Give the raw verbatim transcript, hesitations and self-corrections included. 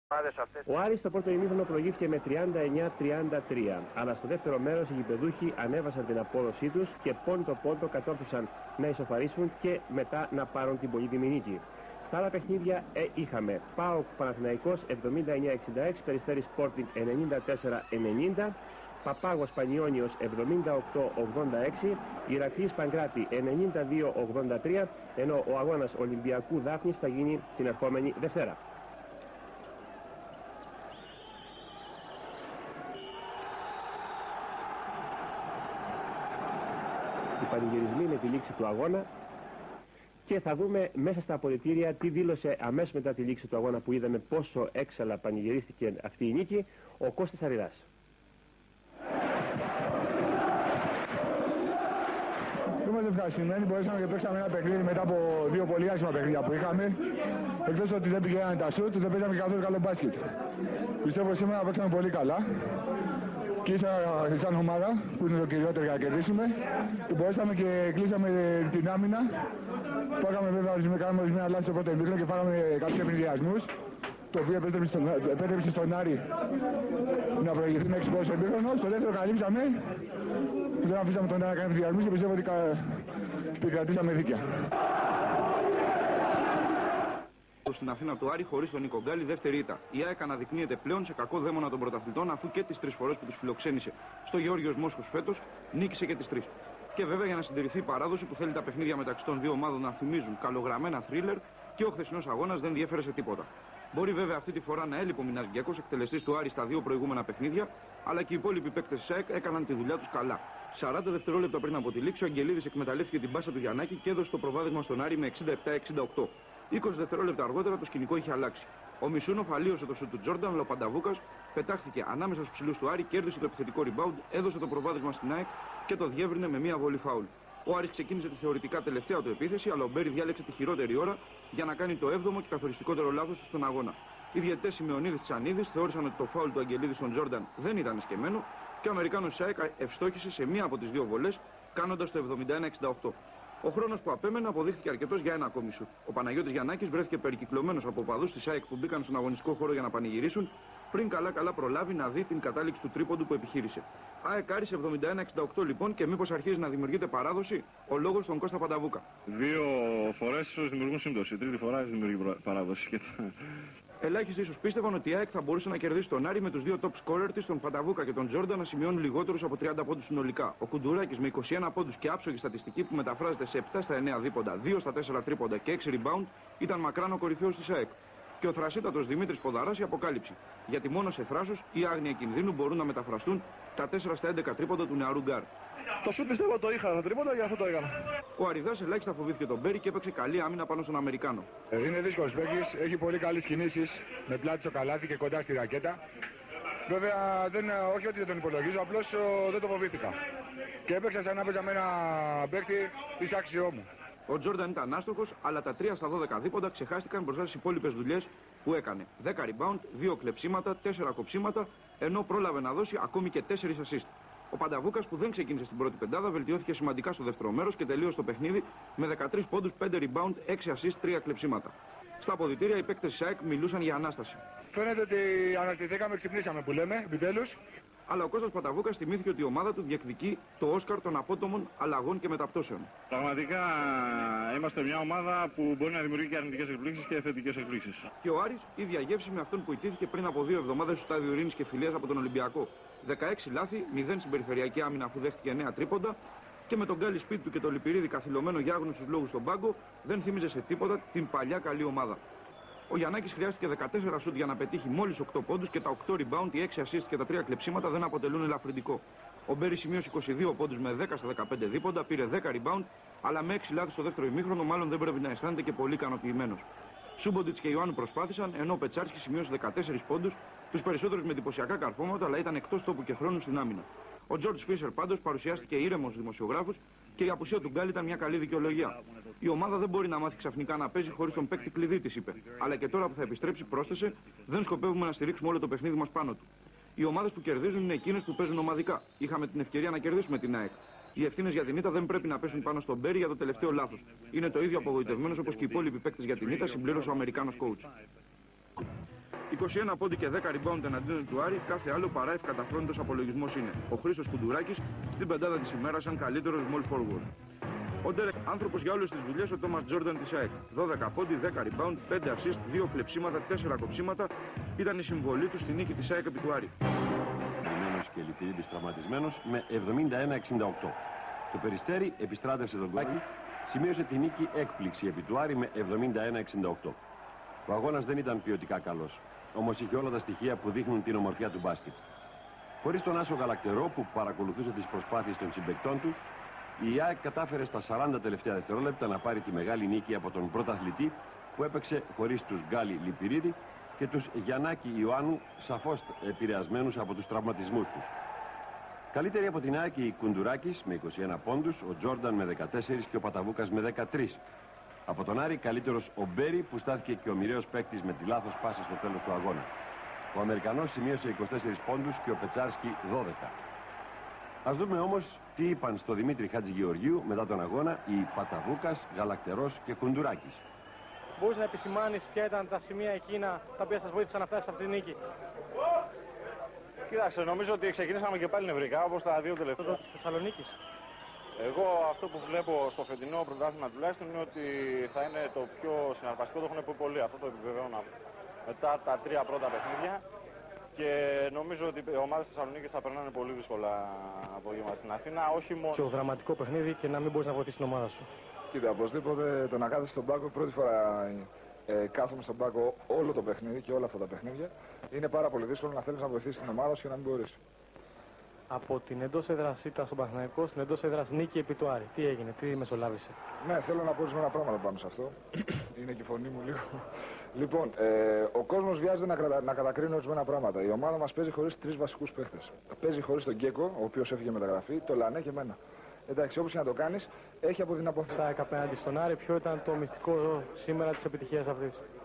Ο Άρης στο πρώτο ημίχρονο προηγήθηκε με τριάντα εννιά τριάντα τρία, αλλά στο δεύτερο μέρος οι γηπεδούχοι ανέβασαν την απόδοσή τους και πόντο πόντο κατόρθωσαν να ισοφαρίσουν και μετά να πάρουν την πολύτιμη νίκη. Στα άλλα παιχνίδια ε, είχαμε ΠΑΟΚ Παναθηναϊκός εβδομήντα εννιά εξήντα έξι, Περιστέρι Sporting ενενήντα τέσσερα ενενήντα, Παπάγος Πανιώνιος εβδομήντα οκτώ ογδόντα έξι, Ηρακλής Παγκράτη ενενήντα δύο ογδόντα τρία, ενώ ο αγώνας Ολυμπιακού Δάφνης θα γίνει την ερχόμενη Δευτέρα. Οι πανηγυρισμοί με τη λήξη του αγώνα και θα δούμε μέσα στα αποδυτήρια τι δήλωσε αμέσως μετά τη λήξη του αγώνα, που είδαμε πόσο έξαλα πανηγυρίστηκε αυτή η νίκη, ο Κώστας Αριδάς. Είμαστε ευχαριστημένοι, μπορέσαμε και παίξαμε ένα παιχνίδι μετά από δύο πολύ άσχημα παιχνίδια που είχαμε. Εκτός ότι δεν πηγαίνανε τα σουτ, δεν παίζαμε καθόλου καλό μπάσκετ. Πιστεύω σήμερα παίξαμε πολύ καλά. Και σαν ομάδα που είναι το κυριότερο για να κερδίσουμε, και μπορέσαμε και κλείσαμε την άμυνα. Φάγαμε βέβαια, κάναμε ορισμένα λάθη στο πρώτο ημίχρονο και φάγαμε κάποιους ευνηδιασμούς, το οποίο επέτρεψε στον, επέτρεψε στον Άρη να προηγηθεί με έξι πόντους στο ημίχρονο. Στο δεύτερο καλύψαμε, δεν αφήσαμε τον Άρη να κάνει ευνηδιασμούς και πιστεύω ότι επικρατήσαμε δίκαια. Στην Αθήνα του Άρη χωρίς τον Νίκο Γκάλη, δεύτερη ήττα. Η ΑΕΚ αναδεικνύεται πλέον σε κακό δαίμονα των πρωταθλητών, αφού και τις τρεις φορές που τους φιλοξένησε στο Γεώργιος Μόσχος φέτος νίκησε και τις τρεις. Και βέβαια για να συντηρηθεί η παράδοση που θέλει τα παιχνίδια μεταξύ των δύο ομάδων να θυμίζουν καλογραμμένα θρίλερ, και ο χθεσινός αγώνας δεν διέφερε σε τίποτα. Μπορεί βέβαια αυτή τη φορά να έλειπε ο Μινασγκιακός, εκτελεστής του Άρη στα δύο προηγούμενα παιχνίδια, αλλά και οι υπόλοιποι παίκτες της ΑΕΚ έκαναν τη δουλειά τους καλά. σαράντα δευτερόλεπτα πριν από τη λήξη, ο Αγγελίδης εκμεταλλεύτηκε την πάσα του Γιαννάκη και έδωσε το προβάδισμα στον Άρη με εξήντα επτά εξήντα οκτώ. είκοσι δευτερόλεπτα αργότερα το σκηνικό είχε αλλάξει. Ο Μισούνοφ αλλίωσε το σουτ του Τζόρνταν, αλλά ο Πανταβούκας πετάχθηκε ανάμεσα στους ψηλούς του Άρη, κέρδισε το επιθετικό rebound, έδωσε το προβάδισμα στην ΑΕΚ και το διεύρυνε με μία βολή φάουλ. Ο Άρης ξεκίνησε τη θεωρητικά τελευταία του επίθεση, αλλά ο Μπέρι διάλεξε τη χειρότερη ώρα για να κάνει το έβδομο και καθοριστικότερο λάθος στον αγώνα. Οι διαιτητές Σημεωνίδης της Ανίδης θεώρησαν ότι το φάουλ του Αγγελίδη στον Τζόρνταν δεν ήταν εσκεμμένο και ο Αμερικάνος της ΑΕΚ ευστόχησε σε μία από τις δύο βολές, κάνοντας το εβδομήντα ένα εξήντα οκτώ. Ο χρόνος που απέμενε αποδείχθηκε αρκετός για ένα ακόμη σουτ. Ο Παναγιώτης Γιαννάκης βρέθηκε περικυκλωμένος από οπαδούς της ΑΕΚ που μπήκαν στον αγωνιστικό χώρο για να πανηγυρίσουν, πριν καλά-καλά προλάβει να δει την κατάληξη του τρίποντου που επιχείρησε. ΑΕΚ Άρης εβδομήντα ένα εξήντα οκτώ λοιπόν, και μήπως αρχίζει να δημιουργείται παράδοση, ο λόγος στον Κώστα Πανταβούκα. Δύο φορές ίσως δημιουργούν σύμπτωση, τρίτη φορά δημιουργεί παράδοση. Ελάχιστοι ίσως πίστευαν ότι η ΑΕΚ θα μπορούσε να κερδίσει τον Άρη με τους δύο top scorer της, τον Πανταβούκα και τον Τζόρνταν, να σημειώνουν λιγότερους από τριάντα πόντους συνολικά. Ο Κουντουράκης με είκοσι ένα πόντους και άψογη στατιστική που μεταφράζεται σε επτά στα εννέα δίποντα, δύο στα τέσσερα τρίποντα και έξι rebound, ήταν μακράν ο κορυφαίος της ΑΕΚ. Και ο θρασίτατος Δημήτρης Ποδαράς η αποκάλυψη. Γιατί μόνο σε θράσος ή άγνοια κινδύνου μπορούν να μεταφραστούν τα τέσσερα στα έντεκα τρίποντα του νεαρού γκάρ. Το σου πιστεύω το είχα τα τρίποντα, για αυτό το έκανα. Ο Αριδάς ελάχιστα φοβήθηκε τον Μπέρι και έπαιξε καλή άμυνα πάνω στον Αμερικάνο. Ε, είναι δύσκολος παίκτης, έχει πολύ καλές κινήσεις με πλάτη στο καλάθι και κοντά στη ρακέτα. Βέβαια, δεν, όχι ότι δεν τον υπολογίζω, απλώς ο, δεν το φοβήθηκα. Και έπαιξα σαν να παίζα με ένα παίκτη της άξιό μου. Ο Τζόρνταν ήταν άστοχος, αλλά τα τρία στα δώδεκα δίποντα ξεχάστηκαν μπροστά στις υπόλοιπες δουλειές που έκανε. δέκα rebound, δύο κλεψίματα, τέσσερα κοψίματα, ενώ πρόλαβε να δώσει ακόμη και τέσσερα assist. Ο Πανταβούκας, που δεν ξεκίνησε στην πρώτη πεντάδα, βελτιώθηκε σημαντικά στο δεύτερο μέρος και τελείωσε το παιχνίδι με δεκατρείς πόντους, πέντε rebound, έξι assist, τρία κλεψίματα. Στα αποδυτήρια οι παίκτες της ΑΕΚ μιλούσαν για ανάσταση. Φαίνεται ότι αναστηθήκαμε, ξυπνήσαμε που λέμε, επιτέλους. Αλλά ο Κώστας Πανταβούκας θυμήθηκε ότι η ομάδα του διεκδικεί το Όσκαρ των απότομων αλλαγών και μεταπτώσεων. Πραγματικά είμαστε μια ομάδα που μπορεί να δημιουργεί και αρνητικές εκπλήξεις και θετικές εκπλήξεις. Και ο Άρης ίδια γεύση με αυτόν που ιτήθηκε πριν από δύο εβδομάδες στο στάδιο Ειρήνης και Φιλίας από τον Ολυμπιακό. δεκαέξι λάθη, μηδέν στην περιφερειακή άμυνα αφού δέχτηκε εννέα τρίποντα, και με τον Γκάλι σπίτι του και το Λυπηρίδη καθυλωμένο για άγνωστους λόγους στον πάγκο, δεν θύμιζε σε τίποτα την παλιά καλή ομάδα. Ο Γιαννάκης χρειάστηκε δεκατέσσερα σουτ για να πετύχει μόλις οκτώ πόντους και τα οκτώ rebound, οι έξι assist και τα τρία κλεψίματα δεν αποτελούν ελαφρυντικό. Ο Μπέρι σημείωσε είκοσι δύο πόντους με δέκα στα δεκαπέντε δίποντα, πήρε δέκα rebound, αλλά με έξι λάθη στο δεύτερο ημίχρονο μάλλον δεν πρέπει να αισθάνεται και πολύ ικανοποιημένος. Σούμποντιτς και Ιωάννου προσπάθησαν, ενώ ο Πετσάρσκι σημείωσε δεκατέσσερις πόντους, τους περισσότερους με εντυπωσιακά καρφώματα, αλλά ήταν εκτός τόπου και χρόνου στην άμυνα. Ο Τζορτζ Φίσερ πάντως παρουσιάστηκε ήρεμος δημοσιογράφους και η απουσία του Γκάλι ήταν μια καλή δικαιολογία. Η ομάδα δεν μπορεί να μάθει ξαφνικά να παίζει χωρίς τον παίκτη κλειδί της, είπε. Αλλά και τώρα που θα επιστρέψει, πρόσθεσε, δεν σκοπεύουμε να στηρίξουμε όλο το παιχνίδι μας πάνω του. Οι ομάδες που κερδίζουν είναι εκείνες που παίζουν ομαδικά. Είχαμε την ευκαιρία να κερδίσουμε την ΑΕΚ. Οι ευθύνες για την ήττα δεν πρέπει να πέσουν πάνω στον Μπέρι για το τελευταίο λάθος. Είναι το ίδιο απογοητευμένος όπως και οι υπόλοιποι παίκτες για την ήττα, συμπλήρωσε ο Αμερικάνος coach. είκοσι ένα πόντι και δέκα rebound εναντίον του Άρη, κάθε άλλο παρά ευκαταφρόνητος απολογισμός είναι. Ο Χρήστος Κουντουράκης στην πεντάδα της ημέρας σαν καλύτερος small forward. Ο Ντέρεκ, άνθρωπος για όλες τις δουλειές, ο Τόμας Τζόρνταν της ΑΕΚ. δώδεκα πόντι, δέκα rebound, πέντε assist, δύο κλεψίματα, τέσσερα κοψίματα ήταν η συμβολή του στη νίκη της ΑΕΚ επί του Άρη. Και Λιφυρίδης τραυματισμένος με εβδομήντα ένα εξήντα οκτώ. Το Περιστέρι επιστράτευσε τον Κάκη, σημείωσε τη νίκη έκπληξη επί του Άρη με εβδομήντα ένα εξήντα οκτώ. Ο αγώνας δεν ήταν ποιοτικά καλός, όμως είχε όλα τα στοιχεία που δείχνουν την ομορφιά του μπάσκετ. Χωρίς τον Άσο Γαλακτερό που παρακολουθούσε τις προσπάθειες των συμπαικτών του, η ΑΕΚ κατάφερε στα σαράντα τελευταία δευτερόλεπτα να πάρει τη μεγάλη νίκη από τον πρωταθλητή που έπαιξε χωρίς τους Γκάλι Λιπηρίδη και τους Γιαννάκη Ιωάννου, σαφώς επηρεασμένους από τους τραυματισμούς τους. Καλύτεροι από την ΑΕΚ οι Κουντουράκης με είκοσι ένα πόντους, ο Τζόρνταν με δεκατέσσερα και ο Παταβούκας με δεκατρία. Από τον Άρη καλύτερος ο Μπέρι που στάθηκε και ο μοιραίος παίκτης με τη λάθος πάσα στο τέλος του αγώνα. Ο Αμερικανός σημείωσε είκοσι τέσσερα πόντους και ο Πετσάρσκι δώδεκα. Ας δούμε όμως τι είπαν στο Δημήτρη Χατζηγεωργίου μετά τον αγώνα οι Παταβούκας, Γαλακτερός και Κουντουράκης. Μπορείς να επισημάνεις ποια ήταν τα σημεία εκείνα τα οποία σας βοήθησαν να φτάσει σε αυτή τη νίκη? Κοίταξε, νομίζω ότι ξεκινήσαμε και πάλι νευρικά όπως τα δύο τελευταία. Της Θεσσαλονίκης. Εγώ αυτό που βλέπω στο φετινό πρωτάθλημα τουλάχιστον είναι ότι θα είναι το πιο συναρπαστικό, το έχουν πει πολλοί. Αυτό το επιβεβαιώνω μετά τα τρία πρώτα παιχνίδια. Και νομίζω ότι οι ομάδες της Θεσσαλονίκης θα περνάνε πολύ δύσκολα απόγευμα στην Αθήνα. Όχι μόνο. Πιο δραματικό παιχνίδι και να μην μπορείς να βοηθήσεις την ομάδα σου. Κοίτα, οπωσδήποτε το να κάθεσαι στον πάγκο, πρώτη φορά ε, κάθομαι στον πάγκο όλο το παιχνίδι και όλα αυτά τα παιχνίδια, είναι πάρα πολύ δύσκολο να θέλεις να βοηθήσεις την ομάδα σου και να μην μπορείς. Από την εντός έδρας ήταν στον Παναθηναϊκό, στην εντός έδρας νίκη επί του Άρη. Τι έγινε, τι μεσολάβησε? Ναι, θέλω να πω ορισμένα πράγματα πάνω σε αυτό. Είναι και η φωνή μου λίγο. Λοιπόν, ε, ο κόσμος βιάζεται να, κρατα, να κατακρίνει ορισμένα πράγματα. Η ομάδα μας παίζει χωρίς τρεις βασικούς παίχτες. Παίζει χωρίς τον Γκέκο, ο οποίος έφυγε μεταγραφή, το Λανέ και εμένα. Εντάξει, όπως και να το κάνεις, έχει από την αποθέση. Απέναντι στον Άρη, ποιο ήταν το μυστικό σήμερα της επιτυχίας αυτής?